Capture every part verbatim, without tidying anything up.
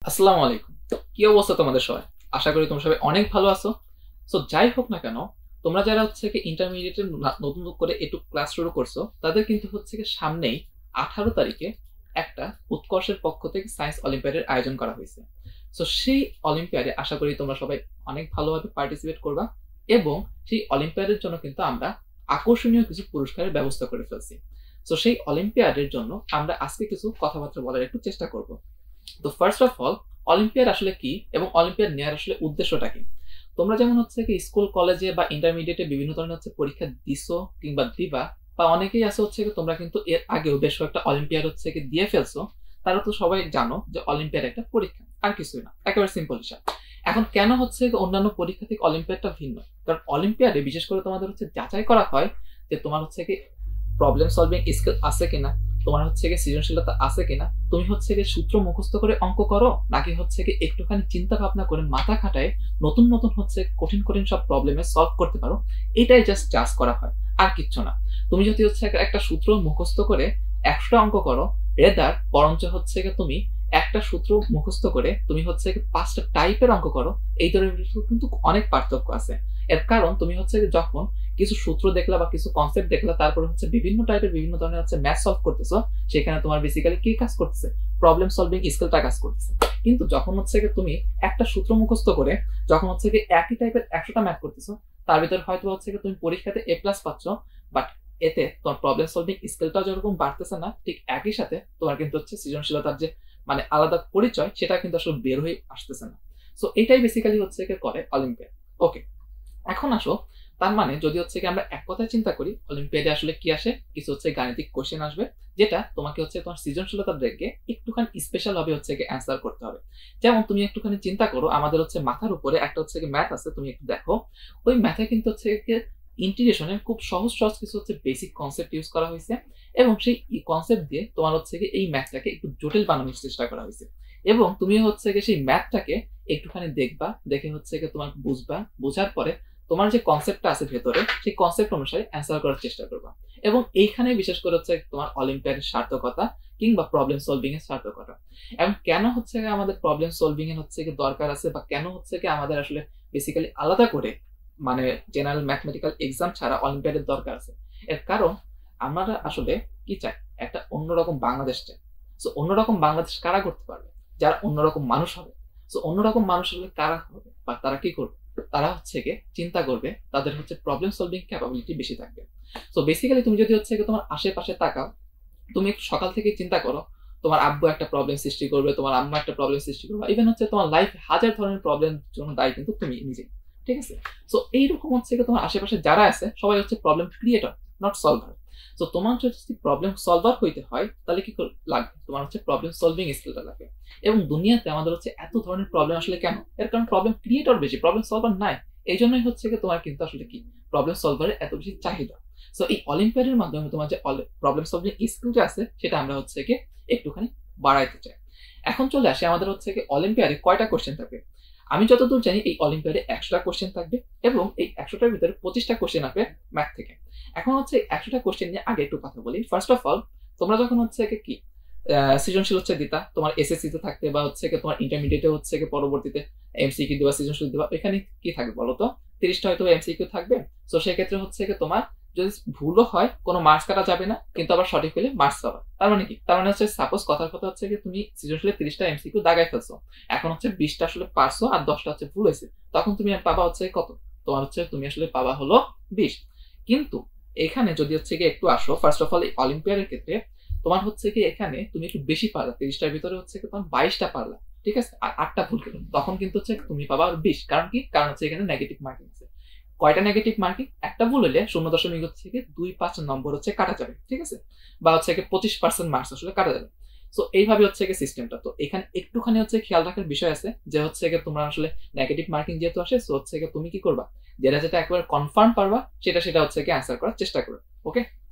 আসসালামু আলাইকুম। কি অবস্থা তোমাদের সবাই? আশা করি তোমরা সবাই অনেক ভালো আছো। সো যাই হোক না কেন, তোমরা যারা হচ্ছে কি ইন্টারমিডিয়েটে নতুন করে একটু ক্লাস শুরু করছো, তাদের কিন্তু হচ্ছে কি সামনেই আঠারো তারিখে একটা উৎকর্ষের পক্ষ থেকে সায়েন্স অলিম্পিয়াডের আয়োজন করা হয়েছে। সো সেই অলিম্পিয়াডে আশা করি তোমরা সবাই অনেক ভালোভাবে পার্টিসিপেট করবা এবং সেই অলিম্পিয়াডের জন্য কিন্তু আমরা আকর্ষণীয় কিছু পুরস্কারের ব্যবস্থা করে ফেলছি। সো সেই অলিম্পিয়াডের জন্য আমরা আজকে কিছু কথাবার্তা বলার একটু চেষ্টা করব। তো ফার্স্ট অফ অল, অলিম্পিয়াড আসলে কি এবং অলিম্পিয়াড নেওয়ার আসলে উদ্দেশ্যটা কি? তোমরা যেমন হচ্ছে কি স্কুল কলেজে বা ইন্টারমিডিয়েটে বিভিন্ন ধরনের হচ্ছে পরীক্ষা দিছো কিংবা দিবা, বা অনেকেই আছে হচ্ছে কি তোমরা কিন্তু এর আগেও বেশ কয়েকটা অলিম্পিয়াড হচ্ছে কি দিয়ে ফেলছো। তারা তো সবাই জানো যে অলিম্পিয়াড একটা পরীক্ষা, আর কিছুই না, একেবারে সিম্পল হিসাব। এখন কেন হচ্ছে অন্যান্য পরীক্ষা থেকে অলিম্পিয়াডটা ভিন্ন? কারণ অলিম্পিয়াডে বিশেষ করে তোমাদের হচ্ছে যাচাই করা হয় যে তোমার হচ্ছে কি প্রবলেম সলভিং স্কিল আছে কিনা, তোমার হচ্ছে কি সৃজনশীলতা আছে কিনা, তুমি হচ্ছে কি সূত্র মুখস্থ করে অঙ্ক করো, নাকি হচ্ছে কি একটুখানি চিন্তা ভাবনা করে মাথা খাটায় নতুন নতুন হচ্ছে কঠিন কঠিন সব প্রবলেমে সলভ করতে পারো। এটাই জাস্ট জাজ করা হয়, আর কিচ্ছু না। তুমি যদি হচ্ছে একটা সূত্র মুখস্থ করে একশোটা অঙ্ক করো, রেদার বরঞ্চ হচ্ছে কি তুমি একটা সূত্র মুখস্থ করে তুমি হচ্ছে কি পাঁচটা টাইপের অঙ্ক করো, এই ধরনের কিন্তু অনেক পার্থক্য আছে। এর কারণ তুমি হচ্ছে যখন কিছু সূত্র দেখলা বা কিছু কনসেপ্ট দেখলা, তারপরে হচ্ছে বিভিন্ন টাইপের বিভিন্ন ধরনের হচ্ছে ম্যাথ সলভ করতেছো, সেখানে তোমার বেসিক্যালি কি কাজ করতেছে? প্রবলেম সলভিং স্কিলটা কাজ করতেছে। কিন্তু যখন হচ্ছে কি তুমি একটা সূত্র মুখস্থ করে যখন হচ্ছে কি একই টাইপের একশোটা ম্যাথ করতেছো, তার ভিতরে হয়তো হচ্ছে কি তুমি পরীক্ষাতে এ প্লাস পাচ্ছ, বাট এতে তোমার প্রবলেম সলভিং স্কিলটা যেরকম বাড়তেছে না, ঠিক একই সাথে তোমার কিন্তু হচ্ছে সৃজনশীলতার যে মানে আলাদা পরিচয়, সেটা কিন্তু আসলে বের হয়ে আসতেছে না। সো এটাই বেসিক্যালি হচ্ছে কি করে অলিম্পিয়াড। ওকে, এখন আসো, তার মানে যদি হচ্ছে কি আমরা এক কথায় চিন্তা করি, অলিম্পিয়াডে আসলে কি আসে? কিছু হচ্ছে গাণিতিক কোশ্চেন আসবে, যেটা তোমাকে হচ্ছে তোমার সৃজনশীলতার দিকে একটুখানি স্পেশাল ভাবে হচ্ছে কি অ্যান্সার করতে হবে। যেমন তুমি একটুখানি চিন্তা করো, আমাদের হচ্ছে মাথার উপরে একটা হচ্ছে কি ম্যাথ আছে, তুমি একটু দেখো, ওই ম্যাথে কিন্তু হচ্ছে কি ইন্টিগ্রেশনের খুব সহজ সহজ কিছু হচ্ছে বেসিক কনসেপ্ট ইউজ করা হয়েছে, এবং সেই কনসেপ্ট দিয়ে তোমার হচ্ছে কি এই ম্যাথটাকে একটু জটিল বানানোর চেষ্টা করা হয়েছে। এবং তুমি হচ্ছে কি সেই ম্যাথটাকে একটুখানি দেখবা, দেখে হচ্ছে কি তোমার বুঝবা, বোঝার পরে তোমার যে কনসেপ্টটা আছে ভেতরে, সেই কনসেপ্ট অনুসারে অ্যান্সার করার চেষ্টা করবা। এবং এইখানে বিশেষ করে হচ্ছে তোমার অলিম্পিয়াডের সার্থকতা কিংবা প্রবলেম সলভিং এর সার্থকতা। এবং কেন হচ্ছে আমাদের প্রবলেম সলভিং এর হচ্ছে কি দরকার আছে, বা কেন হচ্ছে কি আমাদের আসলে বেসিক্যালি আলাদা করে মানে জেনারেল ম্যাথমেটিক্যাল এক্সাম ছাড়া অলিম্পিয়াডের দরকার আছে? এর কারণ আমরা আসলে কি চাই? একটা অন্যরকম বাংলাদেশ চাই। সো অন্যরকম বাংলাদেশ কারা করতে পারবে? যারা অন্যরকম মানুষ হবে। সো অন্যরকম মানুষ হলে কারা হবে বা তারা কি করবে? তারা হচ্ছে কি চিন্তা করবে, তাদের হচ্ছে প্রবলেম সলভিং ক্যাপাবিলিটি বেশি থাকবে। সো বেসিক্যালি তুমি যদি হচ্ছে তোমার আশেপাশে তাকাও, তুমি একটু সকাল থেকে চিন্তা করো, তোমার আব্বু একটা প্রবলেম সৃষ্টি করবে, তোমার আম্মা একটা প্রবলেম সৃষ্টি করবে, ইভেন হচ্ছে তোমার লাইফে হাজার ধরনের প্রবলেম জন্য দায়ী কিন্তু তুমি নিজে। ঠিক আছে? সো এইরকম হচ্ছে তোমার আশেপাশে যারা আছে সবাই হচ্ছে problem creator, not solver. So তোমার যদি প্রবলেম সলভার হইতে হয়, তাহলে কি লাগবে? তোমার হচ্ছে প্রবলেম সলভিং স্কিলটা লাগবে। এবং দুনিয়াতে আমাদের হচ্ছে এত ধরনের প্রবলেম আসলে কেন? এর কারণ প্রবলেম ক্রিয়েটর বেশি, প্রবলেম সলভার নাই। এই জন্যই হচ্ছে কি তোমার কিন্তু আসলে কি প্রবলেম সলভারের এত বেশি চাহিদা। সো এই অলিম্পিয়াডের মাধ্যমে তোমার যে প্রবলেম সলভিং স্কিলটা আছে, সেটা আমরা হচ্ছে কি একটুখানি বাড়াইতে চাই। এখন চলে আসে আমাদের হচ্ছে কি অলিম্পিয়াডে কয়টা কোশ্চেন থাকবে। আমি যতদূর জানি এই অলিম্পিয়াডে একশোটা কোশ্চেন থাকবে, এবং এই একশোটার ভিতরে পঁচিশটা কোশ্চেন আসবে ম্যাথ থেকে। এখন হচ্ছে একশোটা কোশ্চেন নিয়ে আগে একটু কথা বলি। ফার্স্ট অফ অল, তোমরা যখন হচ্ছে কি সৃজনশীল হচ্ছে দিতা, তোমার এসএসসি তে থাকতে বা হচ্ছে তোমার ইন্টারমিডিয়েটে হচ্ছে পরবর্তীতে এমসিকিউ দিবা, সৃজনশীল দিবা, এখানে কি থাকবে বলো তো? তিরিশটা হয়তো এমসিকিউ থাকবে। তো সেক্ষেত্রে হচ্ছে তোমার যদি ভুলও হয় কোনো মার্কস কাটা যাবে না, কিন্তু আবার সঠিক হলে মার্কস পাবা। তার মানে কি? তার মানে হচ্ছে সাপোজ কথার কথা হচ্ছে তুমি সৃজনশীলে তিরিশটা এমসিকিউ দাগাই ফেলছো, এখন হচ্ছে বিশটা আসলে পারছো আর দশটা হচ্ছে ভুল হয়েছে, তখন তুমি পাবা হচ্ছে কত? তোমার হচ্ছে তুমি আসলে পাবা হলো বিশ। কিন্তু এখানে যদি হচ্ছে কি একটু আসো, ফার্স্ট অফ অল এই অলিম্পিয়াডের ক্ষেত্রে তোমার হচ্ছে কি এখানে তুমি একটু বেশি পারলা, তিরিশটার ভিতরে হচ্ছে কি তোমার বাইশটা পারলা, ঠিক আছে, আর আটটা ভুল কেন, তখন কিন্তু হচ্ছে তুমি পাবা আর বিশ। কারণ কি? কারণ হচ্ছে এখানে নেগেটিভ মার্কিং আছে। কয়টা নেগেটিভ মার্কিং? একটা ভুল হলে শূন্য দশমিক হচ্ছে কি দুই পাঁচ নম্বর হচ্ছে কাটা যাবে, ঠিক আছে, বা হচ্ছে কি পঁচিশ পার্সেন্ট মার্কস আসলে কাটা যাবে। সো এইভাবে হচ্ছে কি সিস্টেমটা। তো এখানে একটুখানি হচ্ছে খেয়াল রাখার বিষয় আছে, যে হচ্ছে কি তোমরা আসলে নেগেটিভ মার্কিং যেহেতু আসে, সো হচ্ছে কি তুমি কি করবা, যেটা যেটা একবার কনফার্ম পারবা সেটা সেটা হচ্ছে কি অ্যান্সার করার চেষ্টা করবে। ওকে,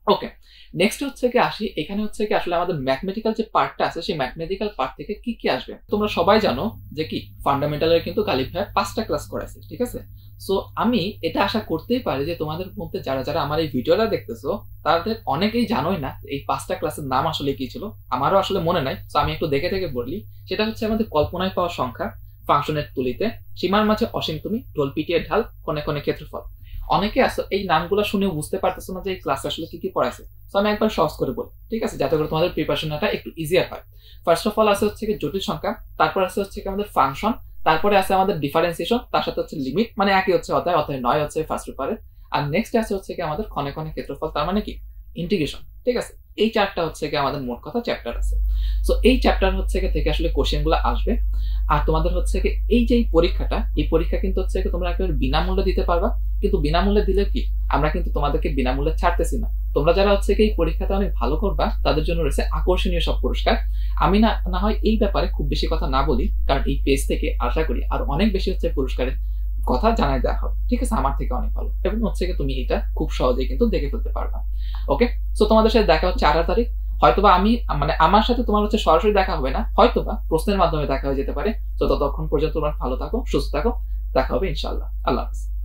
ওকে, নেক্সট হচ্ছে কি আসি, এখানে হচ্ছে কি আসলে আমাদের ম্যাথমেটিক্যাল যে পার্টটা আছে সেই ম্যাথমেটিক্যাল পার্ট থেকে কি কি আসবে। তোমরা সবাই জানো যে কি ফান্ডামেন্টালের কিন্তু গালিব ভাই পাঁচটা ক্লাস করাইছে, ঠিক আছে। সো আমি এটা আশা করতেই পারি যে তোমাদের মধ্যে যারা যারা আমার এই ভিডিওটা দেখতেছো তাদের অনেকেই জানোই না এই পাঁচটা ক্লাসের নাম আসলে কি ছিল, আমারও আসলে মনে নাই। সো আমি একটু দেখে দেখে বলি। সেটা হচ্ছে আমাদের কল্পনায় পাওয়া সংখ্যা, ফাংশনের তুলিতে, সীমার মাঝে অসীম তুমি, ঢোল পিটিয়ে ঢাল, কোনে কোনে ক্ষেত্রফল। অনেকে আছে এই নামগুলো শুনেও বুঝতে পারতেছো না যে এই ক্লাসে আসলে কি কি পড়াইছে। সো আমি একবার সহজ করে বলি, ঠিক আছে, যাতে করে তোমাদের প্রিপারেশনটা একটু ইজিয়ার হয়। ফার্স্ট অফ অল আছে হচ্ছে কি জটিল সংখ্যা, তারপর আছে হচ্ছে কি আমাদের ফাংশন, তারপরে আছে আমাদের ডিফারেন্সিয়েশন, তার সাথে হচ্ছে লিমিট, মানে একই হচ্ছে অধ্যায়, অধ্যায় নয় হচ্ছে ফার্স্ট পেপারে। আর নেক্সট আছে হচ্ছে কি আমাদের ক্ষণে ক্ষণে ক্ষেত্রফল, তার মানে কি ইন্টিগ্রেশন, ঠিক আছে। এই চারটা হচ্ছে কি আমাদের মোট কথা চ্যাপ্টার আছে। সো এই চ্যাপ্টার হচ্ছে কি থেকে আসলে কোশ্চেন গুলো আসবে। আর তোমাদের হচ্ছে কি এই যে পরীক্ষাটা, এই পরীক্ষা কিন্তু হচ্ছে কি তোমরা একেবারে বিনামূল্যে দিতে পারবা। কিন্তু বিনামূল্যে দিলে কি আমরা কিন্তু তোমাদেরকে বিনামূল্যে ছাড়তেছি না। তোমরা যারা হচ্ছে কি এই পরীক্ষাতে অনেক ভালো করবা তাদের জন্য রয়েছে আকর্ষণীয় সব পুরস্কার। আমি না না হয় এই ব্যাপারে খুব বেশি কথা না বলি, কারণ এই পেজ থেকে আশা করি আর অনেক বেশি হচ্ছে পুরস্কারের কথা জানাই দেওয়া হবে, ঠিক আছে, আমার থেকে অনেক ভালো। এবং হচ্ছে কি তুমি এটা খুব সহজেই কিন্তু দেখে ফেলতে পারবা। ওকে, সো তোমাদের সাথে দেখা হচ্ছে আঠারো তারিখ। হয়তোবা আমি মানে আমার সাথে তোমার হচ্ছে সরাসরি দেখা হবে না, হয়তোবা প্রশ্নের মাধ্যমে দেখা হয়ে যেতে পারে। তো ততক্ষণ পর্যন্ত তোমরা ভালো থাকো, সুস্থ থাকো, দেখা হবে ইনশাআল্লাহ। আল্লাহ হাফেজ।